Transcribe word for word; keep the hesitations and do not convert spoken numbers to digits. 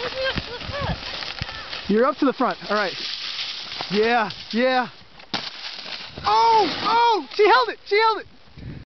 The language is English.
You're up to the front. All right. Yeah, yeah. Oh, oh, she held it. She held it.